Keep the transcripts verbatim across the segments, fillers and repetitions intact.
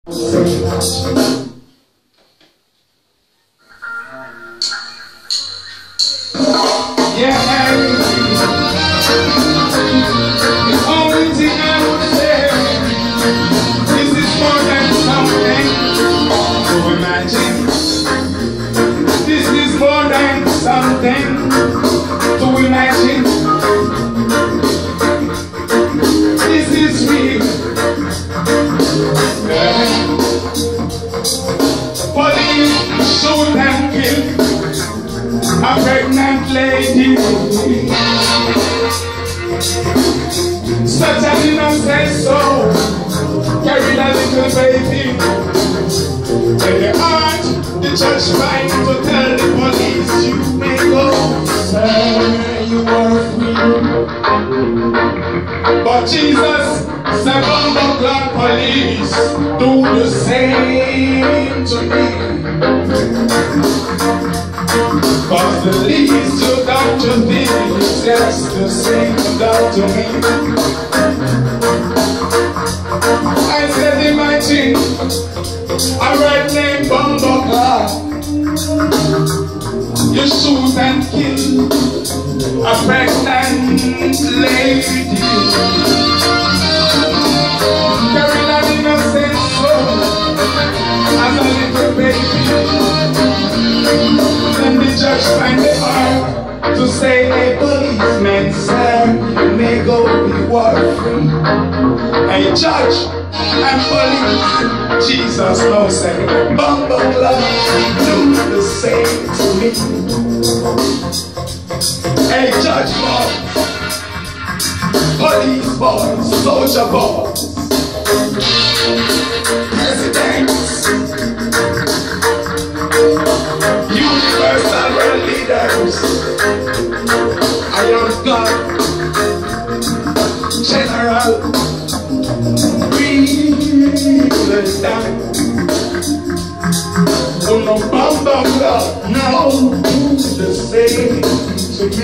Yeah, the only thing I would say is this more than something to imagine. This is more than something to imagine. This is real. Yeah. Police shoot and kill a pregnant lady. Such an innocent soul carried a little baby. In the heart, the church tried to tell the police, you may go, sir, you are free. But Jesus said, Bumboclaat police, do the same to me. Cause the least you got to do is just the same down to me. I said, imagine a red named Bumboclaat. You shoot and kill a pregnant lady. Carrying an innocent soul as a little baby. Then the judge find the heart to say, hey policeman, sir, you may go be warfree. Hey judge and police, Jesus no say, Bumboclaat, do the same to me. Hey judge boys, police boys, soldier boys, presidents, universal world leaders, Iron God, General, President, oh no, Bumboclaat, now do the same to me.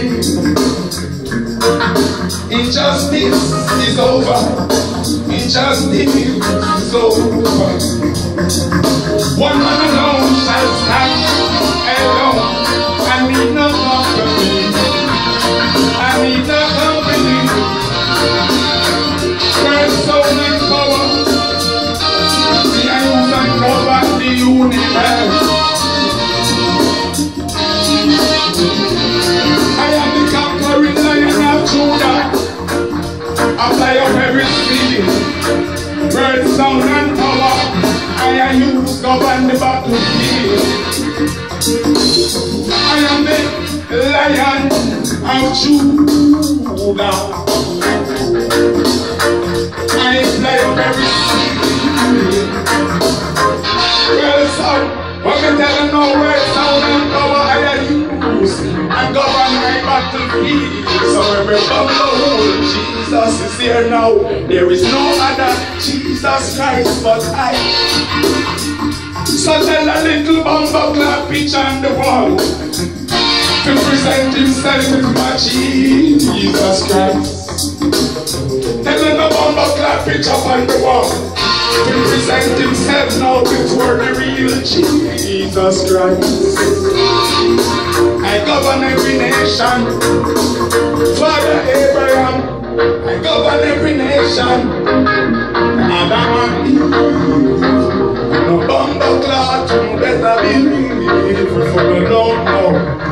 Injustice is over. Injustice is over. One man alone shall stand alone. I need no company. I need no company. Where's soul and power? The use and cover the universe. I am the conquering lion of Judah. I fly up every speed. Word, sound and power. I am used to govern the battlefield. I am the lion of Judah. I fly up every speed. Well, sound, what me tell you now, word, sound and power I am used and govern my battlefield. So every bumble, Jesus is here now. There is no other Jesus Christ but I. So tell a little Bumboclaat picture on the wall to present himself as my Jesus Christ. Tell a Bumboclaat picture on the wall to present himself now before the real Jesus Christ. I govern every nation, Father Abraham. I govern every nation, Adam and Eve. No Bumboclaat, you better believe, for you don't know.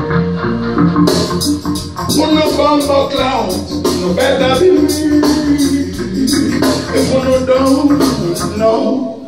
No Bumboclaat, you better believe, if you don't know.